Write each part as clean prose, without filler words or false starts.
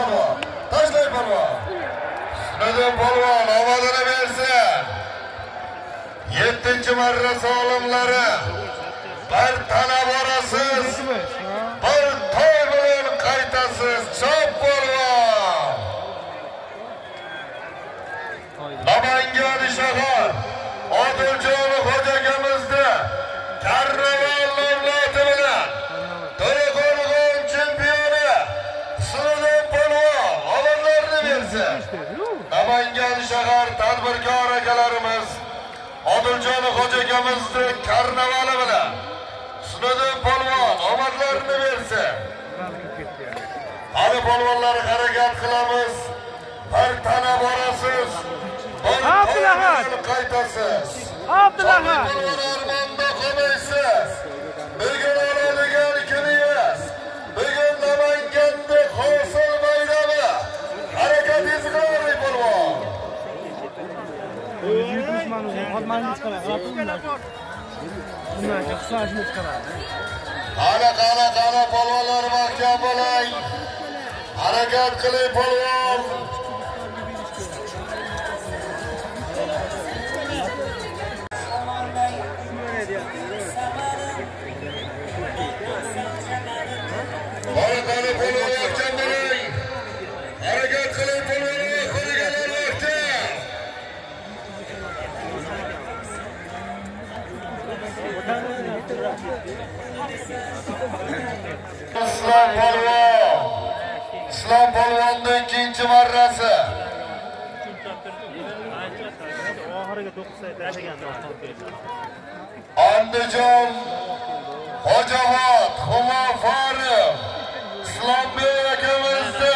polvon. Tashlay polvon. Sunodim polvon omadini bersin. 7-marra olimlari. Bir tana borasiz. Bir to'y bilan qaytasiz. Chop polvon. Namangan shahar Odiljon Xo'ja akamizni karnaval nomlati bilan To'raqo'rg'on chempioni Sunodim polvon omadlarini bersin. Namangan shahar tadbirkor akalarimiz Odiljon Xo'ja akamizni karnavali bilan Sunodim polvon omadlarini bersin. Hali polvonlar harakat qilamiz. Bir tana borasiz. Abdulahat qaytasiz. Abdulahat Armonda qolmaysiz. Bugun oladigan kuningiz. Bugun Namanganda hosil bayrami. Harakatingiz qiladi polvon. Qara polvonlar mahkam bo'ling. Harakat qiling polvon. Qara polvon mahkam bo'ling. Harakat qiling polvon. Qo'ligalar mahkam. Islom polvonning ikkinchi marrasi. Andijon Xo'jobod Humo Farib Islombek akamizni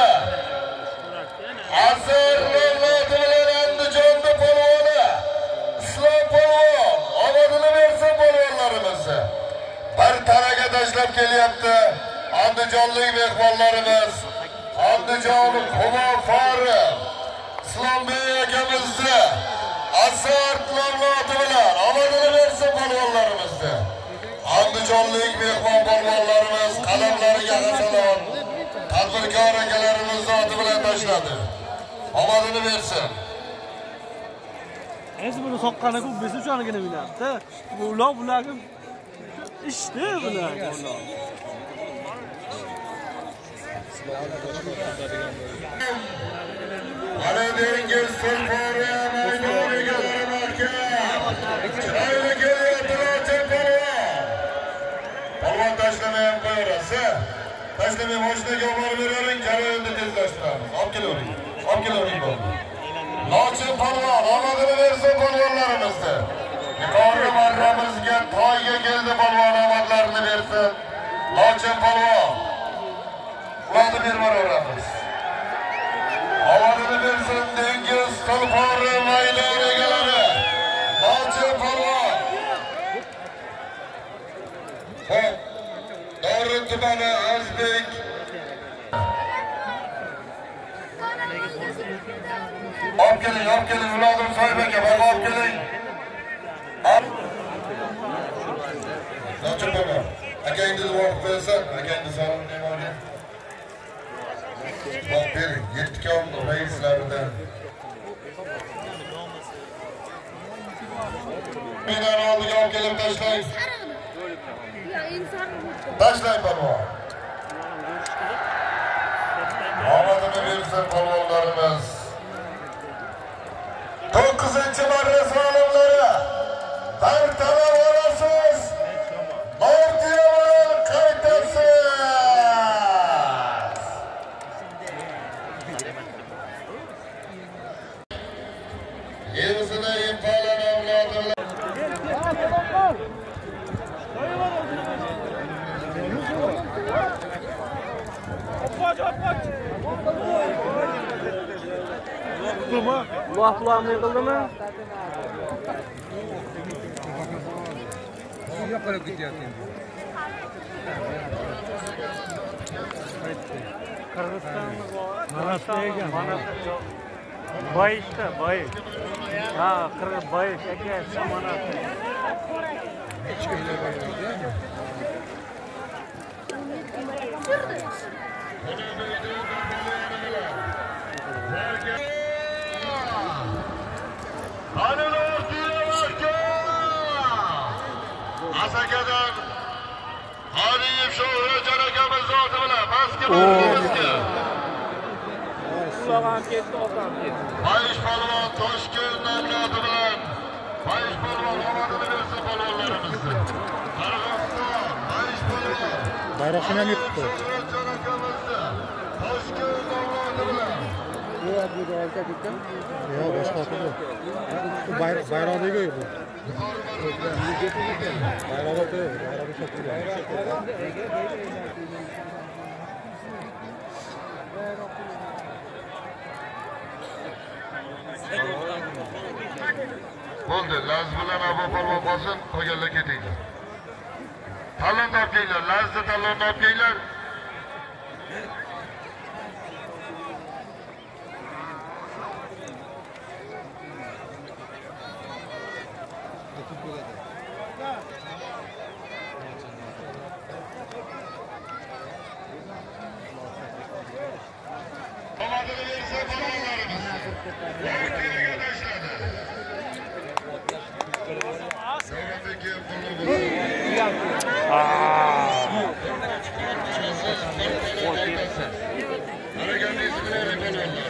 asar nomlati bilan Andijonda polvoni Islom polvon omadini bersin polvonlarimizni. Bir taraga tashlab kelyapti andijonlik mehmonlarimiz. Andijon Humo Farib Islombek akamizni asar nomlati bilan omadini bersin polvonlarimizni. Andijonlik mehmon polvonlarimiz qalamlariga hasalon tadbirkor akalarimiz zoti bilan tashladi. Omadini bersin. Endi buni soqqani ko'p besi uchanigina bilyapti. Bularga ishdi bular. Ana dengiz sulfori maydoniga bormoqqa. Chiroyli kelyapti polvon. Polvon tashlamayam qo'yarasiz. Tashlamay mashinaga olib beraring, jarayonni tezlashtiramiz. Olib kelavering. Olib kelavering bo'ldi. Lochin polvon omadini bersin polvonlarimizni. Yuqori marramizga toyga keldi polvon omadlarini bersin. Lochin polvon. Ularni bermaveramiz. Omadini bersin dengiz sulfori maydon egalari. Lochin polvon. Dorin tumani Azbek. Olib keling, Ulodim Soyib aka, bak olib keling. Lochin polvon, akangizni vaqt qo'ysan, akangizni salomini ham olgan. Bak bering, 7 kom raislaridan. Meni oldiga olib kelib tashlang. Tashlang polvon. Omadini bersin polvonlarimiz. 9-marra olimlari. Bir tana borasiz. Nortiya bilan qaytasiz. Evsida Impala nomlati bilan Alloh pulamni qildimi? Yo'qolib ketyapti. Qirg'izistonning mana Bayishda, Bayish. Ha, Qirg'iz Bayish aka samonati. Anıl ortaya bakın. Asakadan Aliyev Shohratjon akamiz zoti bilan pastga borganimizga. Uloqam ketdi, otam ketdi. Bayish polvon Toshkent nomlodi bilan Bayish polvon omadini bersin polvonlarimizni. Qirg'iziston Bayish polvon bayroqni ham yutdi. Shohratjon akamizni Toshkent nomlodi bilan. Yo'q, boshqa otdi. Bu bayroqdagi bu. Bayroqda, Bo'ldi, Laz bilan Abu polvon qolsin, qolganlar ketinglar. Talonni olib kelinglar, Lazni talonni olib kelinglar. Omadini bersa polvonlarimiz. Ortaya tashladi. Davronbek Harakangiz bilan polvonlar.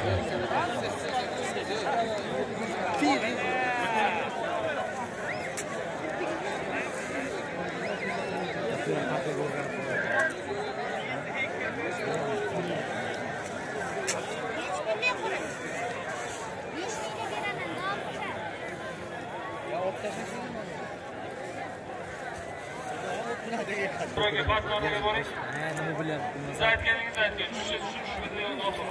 Buraya batmaniga boring. Nima bilyapti? Siz aytganingizni aytgan. Tushunishimizni olib.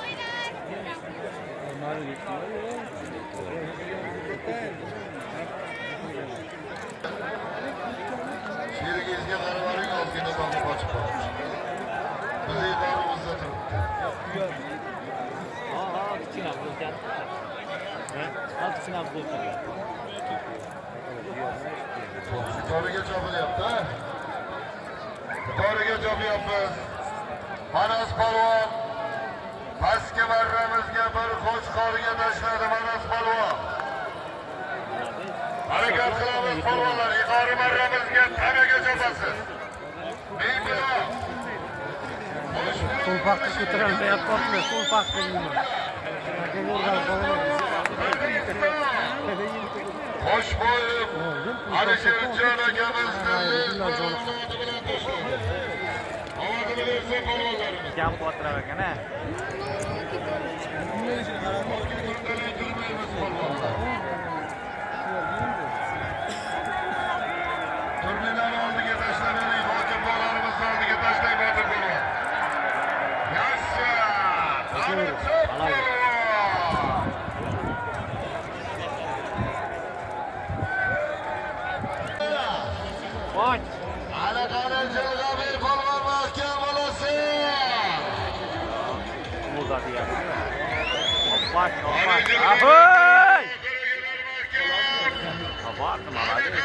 Sherigingizga qarab oling, ozgina vaqt qochib qoldi. Biz e'tiborimizda turibdi. Kichkina bo'lgan. Kichkina bo'lgan. Yuqoriga chopilyapti. Yuqoriga chopyapmiz. Manas polvon pastga marramizga bir qo'chqorga tashladi Manas polvon. Harakat qilamiz polvonlar, yuqori marramizga tanaga chopasiz. Begunoh. Sol paxta ko'tarilmayapti, sol paxta deyman. Xo'shboyev Alisherjon akamizni nomlodi bilan tashladi. Omadini bersa polvonlarimiz. Kam qotirar ekan-a. Turnilar oldiga tashlaylik, hokim bolalarimiz oldiga tashlayman polvon. Yaxshi! Voy! Alaqani Jalg'abiy polvon mahkam bo'lasi. Bo'ladi ya. Voy, voy. Ahoy! Xabarni maladi.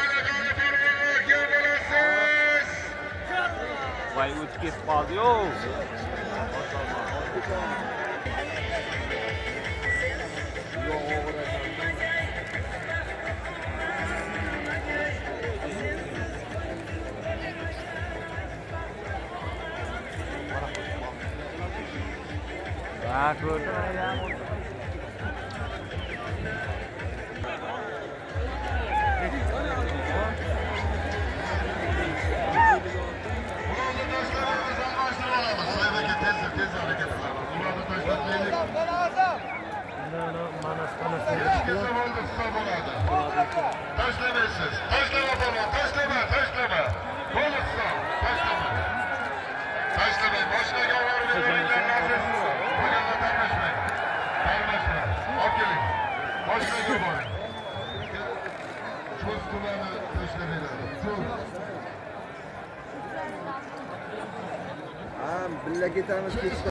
Voy, o'tib ketib qoldi-yu. Gördün mü ya? Tashlamaysiz. Tashlama polvon, tashlama, tashlama. Bo'lsa, tashlama. Tashlamang, boshqaga olib beringlar aziz. Bo'lganda tarmashmang. Tarmashmang. Olib keling. Boshqaga boring. Cho'z tumani tashlamaylar. Cho'z. Birga ketamiz, ketishda.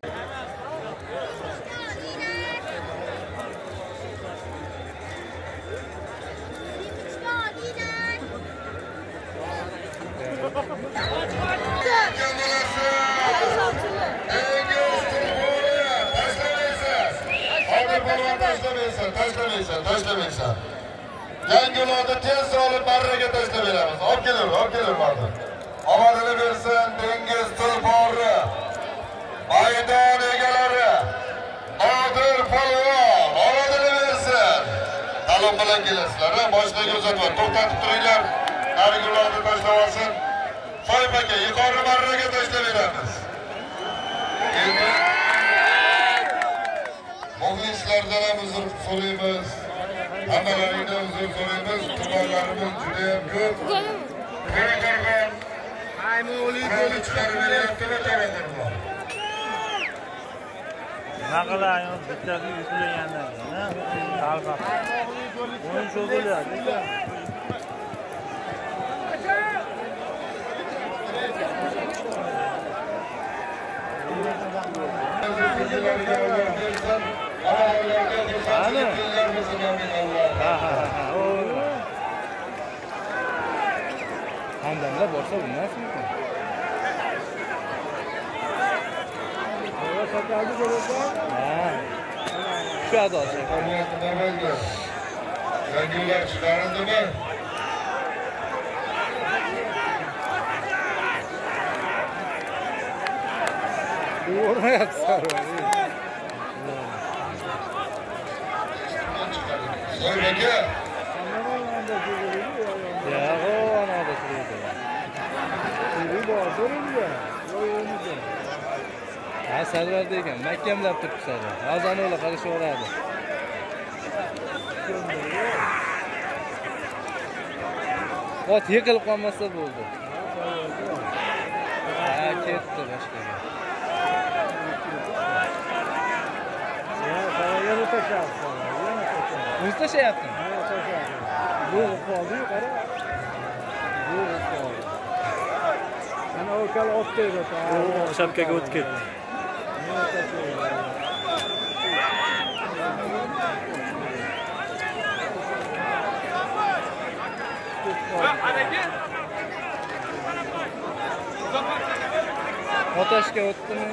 Tashlamaysan. yangilarni tez olib marraga tashlab beramiz. Olib keling barda. Omadini bersin dengiz tulpori, maydon egalari, Nodir polvon, omadini bersin. Talon bilan kelasizlar, boshqaga uzatma, to'xtatib turinglar. Nargilarni tashlab olsin. Soyib aka, yuqori marraga tashlab beramiz. Endi muxlislardan ham uzr so'raymiz. Hammalaringdan uzr so'raymiz. Tumanlarimiz juda ham ko'p. Qo'rqirgan. Qurolni chiqarib beryaptimi, Qo'rqirgan. Nima qilaymiz? Bittasi yutlagandan keyin, albatta. O'yin shu bo'ladi. Hamdamlar borsa bundan mümkün. Sakallı görürsen. Şu adı olacak. Yangilar chiqarildimi? Vurmayapti sarvar. So'yib aka. Ya o anada sürüyordu. Sürüyor bozdur indi. Yo'yimiz. Ha sarvar degan, mahkamlab turibdi sarvar. Azani o'la qarashaveradi. Ot yiqilib qolmasa bo'ldi. Ha ketdi boshqaga. Yana tashlab. O'zi tashlayaptimi? Bu qoldi, qara. Bu qoldi. Ana o kal otda edi. O shapkaga o'tib ketdi. Otashga o'tdimi?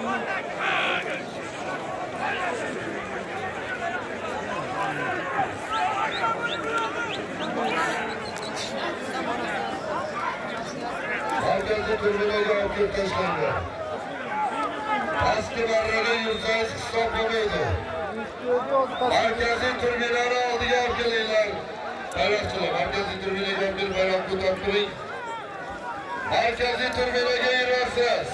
Markaziy tribinaga olib tashlandi. Pastki marraga yursangiz hisob bo'lmaydi. Markaziy tribinani oldiga olib kelinglar. Bayroqchilar, markaziy tribinaga olib kelib bayroq ko'tarib turing. Markaziy tribinaga yurasiz.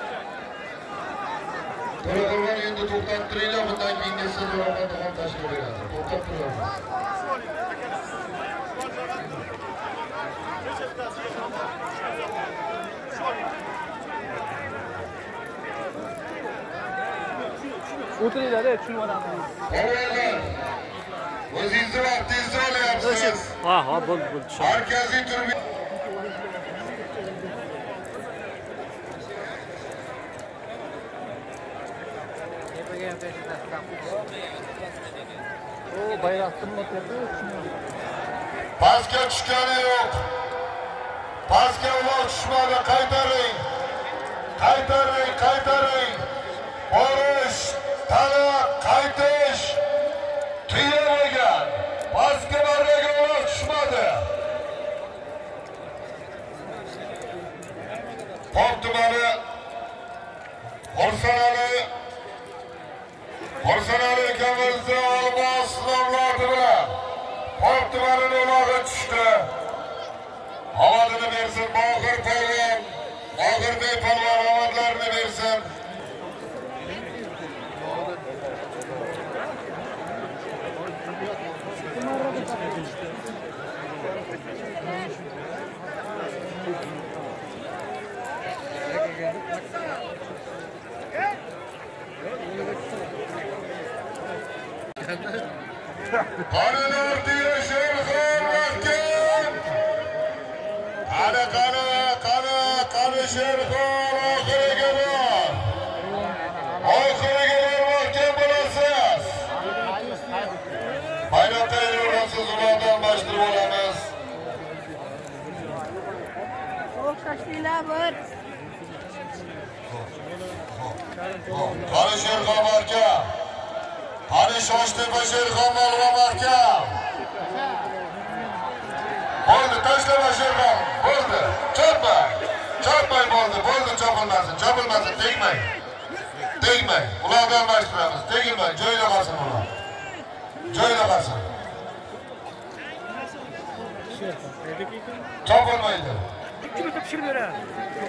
To'g'ri, endi to'xtatib turinglar, bundan keyingi siz ro'yxatni ham tashkil beradi. To'xtatib turamiz. O'tiringlar, tushunib olamiz. O'g'illar, o'zingizni vaqtingizni olyapsiz. Ha, bo'ldi. Markaziy tribina O bayroqni o'tadi. pastga tushgani yo'q. Pastga uloq tushmadi, qaytaring. Borish, talab, qaytish. Tuyamagan. Pastga marraga uloq tushmadi. Pop tumani Horsanali akamizni Olmos nomlari bilan Pop tumanining ulog'i tushdi. Omadini bersin Boqir polvon, Boqirbek polvon omadlarini bersin. Qanilar diye Sherxon mahkam. Qani Sherxon oxiriga bor. Oxiriga bormoqchi bo'lasiz. Bayroqqa yurasiz, ulardan bashtirib olamiz. Qani Sherxon mahkam. Qani Shoshtepa Sherxon Malva mahkam. tashlama Sherxon. Bo'ldi. Chopma. Chopmay bo'ldi. Bo'ldi, chopilmasin. Chopilmasin, tegmang. Tegmang. Ularni almashtiramiz. Tegilmang. Joyida qolsin ular. Joyida qolsin. Chopilmaydi. Ikki pishirib beradi.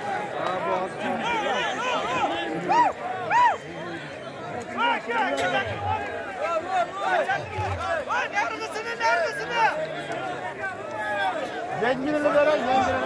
Yengilini beradi,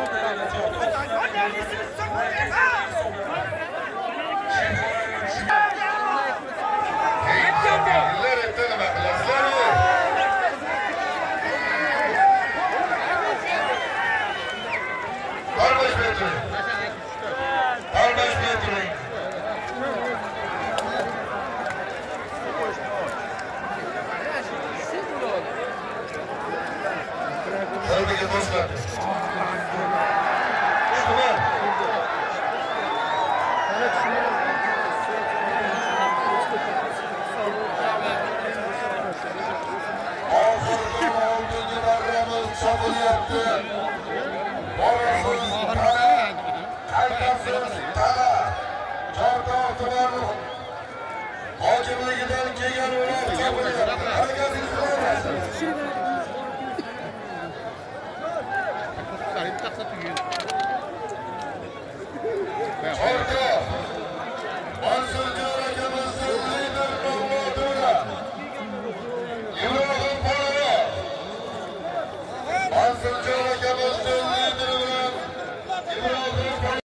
Hadi dostlar. Hokimligidan kelgan ular chapiryapti.